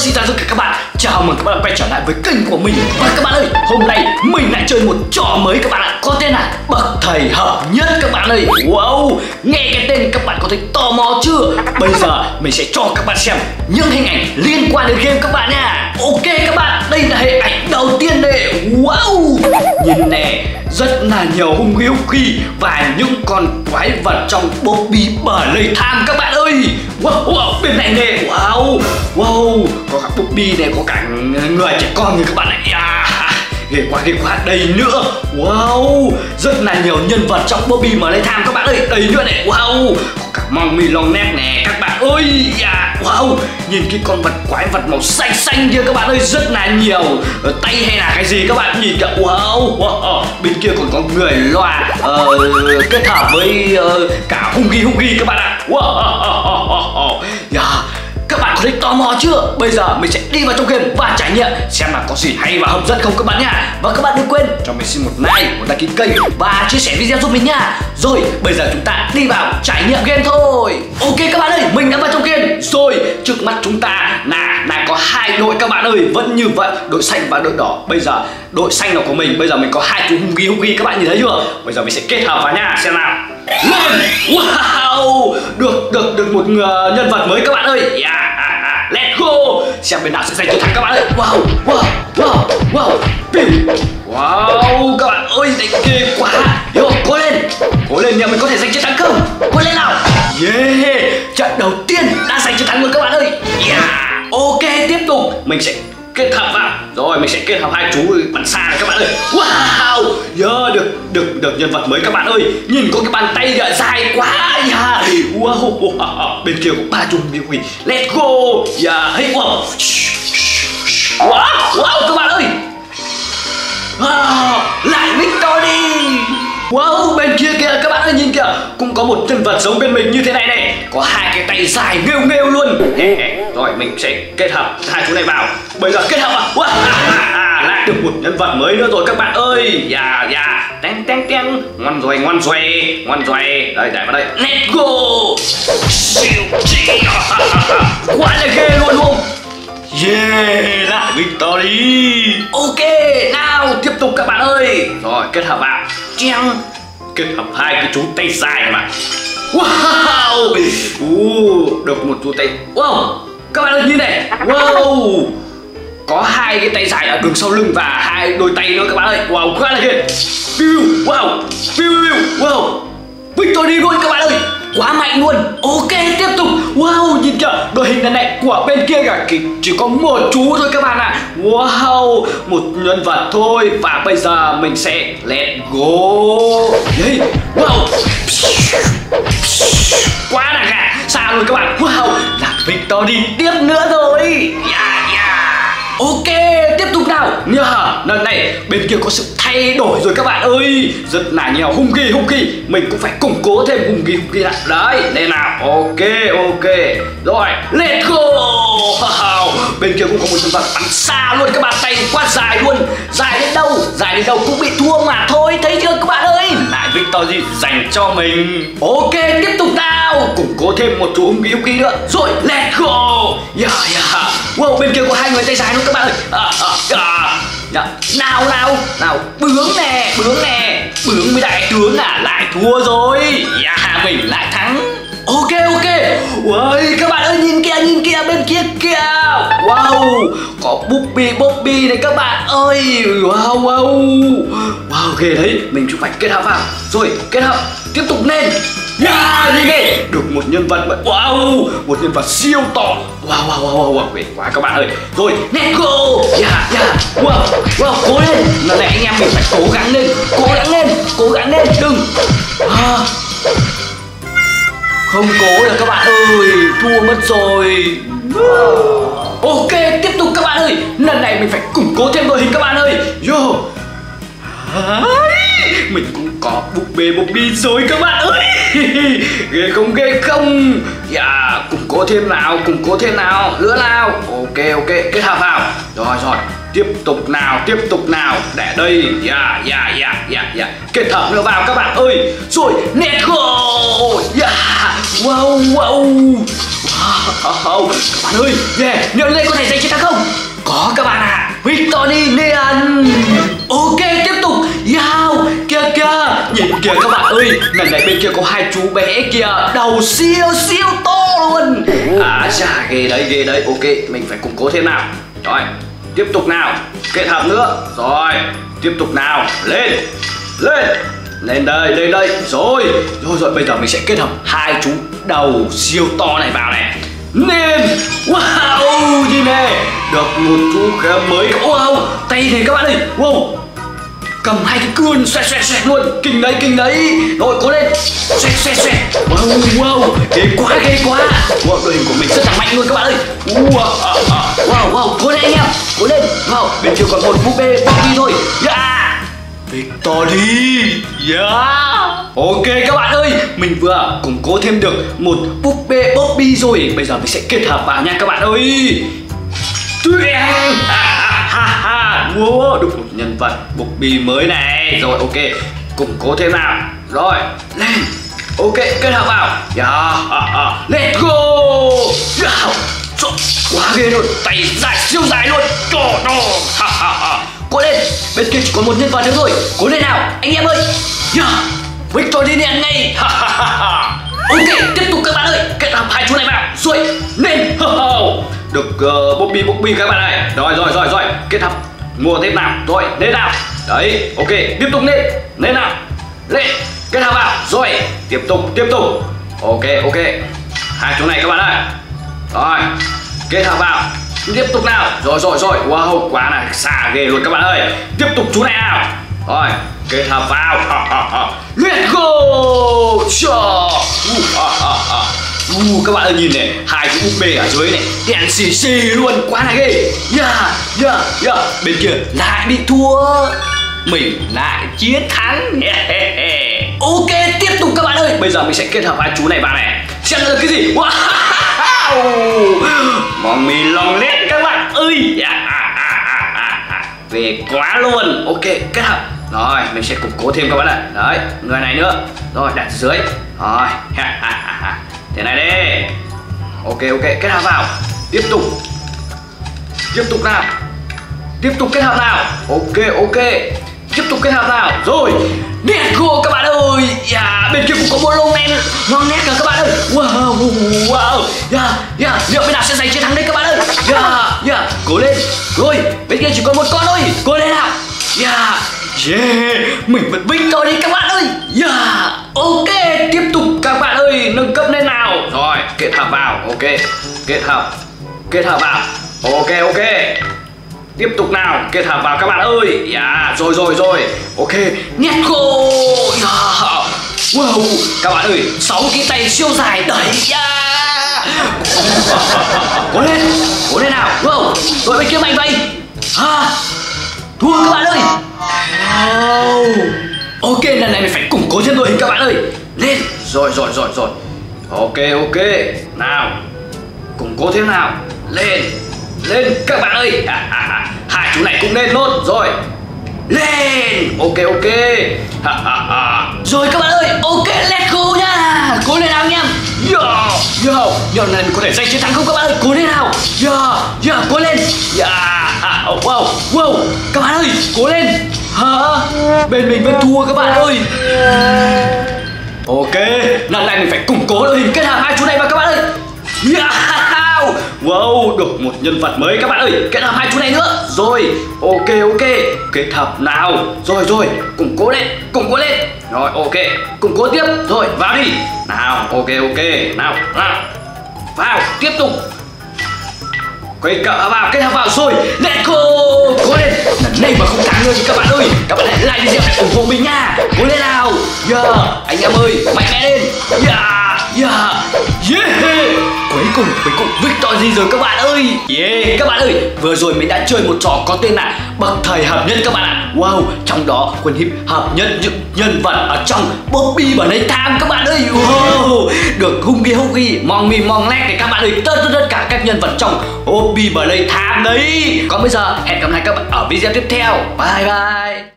xin chào tất cả các bạn. Chào mừng các bạn quay trở lại với kênh của mình. Và các bạn ơi, hôm nay mình lại chơi một trò mới các bạn ạ. Có tên là bậc thầy hợp nhất các bạn ơi. Wow, nghe cái tên các bạn có thấy tò mò chưa? Bây giờ mình sẽ cho các bạn xem những hình ảnh liên quan đến game các bạn nha. Ok các bạn, đây là hình ảnh đầu tiên đây. Wow, nhìn nè, rất là nhiều hung khí và những con quái vật trong Bobby Playtime các bạn ơi. Wow, bên này nè, wow, có cả Bobby này, có cả người trẻ con như các bạn này. Ghê quá, đây nữa. Wow, rất là nhiều nhân vật trong Bobby Playtime các bạn ơi. Đây nữa này, wow, có cả Mommy Longneck nè các bạn ơi. Wow, nhìn cái con vật quái vật màu xanh kia các bạn ơi, rất là nhiều tay hay là cái gì các bạn nhìn kìa. Wow, bên kia còn có người loa kết hợp với cả hung khí các bạn ạ. Wow, các bạn có thấy tò mò chưa? Bây giờ mình sẽ đi vào trong game và trải nghiệm xem là có gì hay và hấp dẫn không các bạn nha. Và các bạn đừng quên cho mình xin một like, một đăng ký kênh và chia sẻ video giúp mình nha. Rồi bây giờ chúng ta đi vào trải nghiệm game thôi. Ok các bạn ơi, mình đã vào trong game rồi. Trước mắt chúng ta là có hai đội các bạn ơi, vẫn như vậy, đội xanh và đội đỏ. Bây giờ đội xanh là của mình, bây giờ mình có hai chú hung khí các bạn nhìn thấy chưa? Bây giờ mình sẽ kết hợp vào nha, xem nào. Lên. Wow, được một nhân vật mới các bạn ơi. Let's go. Xem bên nào sẽ giành chiến thắng các bạn ơi. Wow. Wow, các bạn ơi, đánh ghê quá. Cố lên nha, mình có thể giành chiến thắng không? Cố lên nào. Yeah, trận đầu tiên đã giành chiến thắng rồi các bạn ơi. Ok, tiếp tục mình sẽ kết hợp vào. Rồi mình sẽ kết hợp hai chú bắn xa này các bạn ơi. Wow, được nhân vật mới các bạn ơi. Nhìn có cái bàn tay dài quá. Wow, bên kia có ba chú hung. Let's go. Hey, wow các bạn ơi. Lại victory. Wow, bên kia kìa các bạn ơi, nhìn kìa, cũng có một nhân vật giống bên mình như thế này này, có hai cái tay dài nghêu luôn. Rồi mình sẽ kết hợp hai chú này vào. Bây giờ kết hợp vào. Lại được một nhân vật mới nữa rồi các bạn ơi. Teng. Ngoan rồi. Đây vào đây. Let's go. Quá là ghê luôn. Yeah, lại victory. Ok, nào tiếp tục các bạn ơi. Rồi kết hợp vào. Kết hợp hai cái chú tay dài này mà. Wow, được một chú tay. Wow, các bạn ơi nhìn này. Wow, có hai cái tay dài ở đường sau lưng và hai đôi tay nữa các bạn ơi. Wow, quá là ghê. Wow, victory luôn các bạn ơi, quá mạnh luôn. Ok, tiếp tục. Wow, nhìn kìa, đội hình lần này của bên kia cả chỉ có một chú thôi các bạn ạ. Wow, một nhân vật thôi. Và bây giờ mình sẽ let's go. Wow, quá là gà xa luôn các bạn. Wow, là victory tiếp nữa rồi. Ok, tiếp tục nào. Lần này bên kia có sự thay đổi rồi các bạn ơi, rất là nhiều hung khí. Mình cũng phải củng cố thêm hung khí lại. Đấy, đây nào. Ok. Rồi, let's go. Bên kia cũng có một nhân vật bắn xa luôn các bạn, tay quá dài luôn. Dài đến đâu cũng bị thua mà thôi, thấy chưa các bạn ơi. Lại victory dành cho mình. Ok, tiếp tục nào. Củng cố thêm một chú hung khí nữa. Rồi, let's go. Wow, bên kia có hai người tay dài luôn các bạn ơi. Nào, bướng nè. Bướng với đại tướng lại thua rồi. Mình lại thắng. Ok. Ui, các bạn ơi, nhìn kìa bên kia kìa. Wow, có Bobby này các bạn ơi. Wow, ghê đấy. Mình cũng phải kết hợp vào. Rồi, kết hợp, tiếp tục lên. Được một nhân vật. Wow, một nhân vật siêu to. Wow, ghê quá các bạn ơi. Rồi, let's go. Wow, cố lên. Lần này anh em mình phải cố gắng lên. Đừng không cố được các bạn ơi, thua mất rồi. Ok, tiếp tục các bạn ơi. Lần này mình phải củng cố thêm đội hình các bạn ơi. Mình cũng có Bobby rồi các bạn ơi. Ghê không. Củng cố thêm nào. Nữa nào. Ok, kết hợp vào. Rồi, tiếp tục nào. Để đây. Kết hợp nữa vào các bạn ơi. Rồi, let's go. Wow. Các bạn ơi, liệu Lê có thể giành chiến thắng không? Có các bạn ạ. Victory Neon. Ok, tiếp tục. Kìa, nhìn kìa các bạn ơi, lần này bên kia có hai chú bé kìa, đầu siêu to luôn. Ghê đấy. Ok, mình phải củng cố thêm nào. Rồi, tiếp tục nào. Kết hợp nữa. Rồi, tiếp tục nào. Lên đây. Rồi, bây giờ mình sẽ kết hợp hai chú đầu siêu to này vào này. Nên wow, nhìn này, được một chú khá mới. Wow, tay này các bạn ơi. Wow, cầm hai cái cưa xoẹt luôn. Kinh đấy. Rồi, cố lên. Xoẹt. Wow, ghê quá. Wow, đội hình của mình rất là mạnh luôn các bạn ơi. Wow, cố lên anh em. Cố lên. Wow, bên kia còn một búp bê Bobby thôi. Victory. Ok các bạn ơi, mình vừa củng cố thêm được một búp bê Bobby rồi. Bây giờ mình sẽ kết hợp vào nha các bạn ơi. Wow, được một nhân vật Bobby mới này. Rồi, ok, củng cố thêm nào. Rồi, lên. Ok, kết hợp vào. Let's go. Quá ghê luôn, tay dài siêu dài luôn. Cố lên, bên kia chỉ còn một nhân vật nữa thôi. Cố lên nào, anh em ơi. Victory Neon ngay. Ok, tiếp tục các bạn ơi, kết hợp hai chú này vào. Rồi, lên. Được Bobby các bạn này. Rồi, kết hợp mua thêm nào. Rồi, lên nào. Đấy, ok, tiếp tục lên nào. Lên, kết hợp vào. Rồi, tiếp tục. Ok, hai chú này các bạn ơi. Rồi, kết hợp vào. Tiếp tục nào. Rồi. Wow, quá này, xa ghê luôn các bạn ơi. Tiếp tục chú này nào. Rồi, kết hợp vào. Let's go. Các bạn ơi, nhìn này, hai cái búp bê ở dưới này đèn xì luôn, quá là ghê. Bên kia lại bị thua, mình lại chiến thắng. Ok, tiếp tục các bạn ơi. Bây giờ mình sẽ kết hợp hai chú này vào này, xem là cái gì. Mong mì lòng lét các bạn ơi. Về quá luôn. Ok, kết hợp. Rồi, mình sẽ củng cố thêm các bạn ạ. Đấy, người này nữa. Rồi, đặt dưới. Rồi, thế này đi. Ok, kết hợp vào. Tiếp tục nào. Tiếp tục kết hợp nào. Ok, tiếp tục kết hợp nào. Rồi, let's go các bạn ơi. Bên kia cũng có một lông đen ngon nét cả các bạn ơi. Wow. Liệu bên nào sẽ giành chiến thắng đây các bạn ơi. Cố lên. Rồi, bên kia chỉ còn một con thôi. Cố lên nào. Mình vẫn victory các bạn ơi. Ok, tiếp tục các bạn ơi, nâng cấp lên nào. Rồi, kết hợp vào. Ok, kết hợp vào. Ok, tiếp tục nào, kết hợp vào các bạn ơi. Rồi. Ok, let's go. Wow, các bạn ơi, 6 cái tay siêu dài đẩy. Cố lên nào. Wow, rồi bên kia mạnh vậy. Thua các bạn ơi. Ok, lần này mình phải củng cố thêm đội hình các bạn ơi. Lên. Rồi. Ok. Nào, củng cố thêm nào. Lên các bạn ơi. Hai chú này cũng lên luôn. Rồi, lên. Ok. Rồi các bạn ơi. Ok, let's go nha. Cố lên nào anh em. Lần này mình có thể giành chiến thắng không các bạn ơi. Cố lên nào. Cố lên. Wow, các bạn ơi, cố lên. Bên mình vẫn thua các bạn ơi. Ok, lần này mình phải củng cố đội hình, kết hợp hai chú này vào các bạn ơi. Wow, được một nhân vật mới các bạn ơi, kết hợp hai chú này nữa. Rồi, ok, kết hợp nào. Rồi, củng cố lên. Rồi, ok, củng cố tiếp. Rồi, vào đi. Nào, ok, nào. Vào, tiếp tục. Quay cỡ vào, kết hợp vào. Rồi, let's go. Cố lên. Lần này mà không thắng nữa thì các bạn ơi, các bạn hãy like video để ủng hộ mình nha. Cố lên nào. Anh em ơi, mạnh mẽ lên. Quấy cùng với cụ Victor rồi các bạn ơi. Yeah, các bạn ơi, vừa rồi mình đã chơi một trò có tên là bậc thầy hợp nhất các bạn ạ. Wow, trong đó Quân Hiệp hợp nhất những nhân vật ở trong Bobby Play Time các bạn ơi. Wow, được Huggy, Mongmi, Monglek này các bạn ơi, tất cả các nhân vật trong Bobby Play Time đấy. Còn bây giờ hẹn gặp lại các bạn ở video tiếp theo. Bye bye.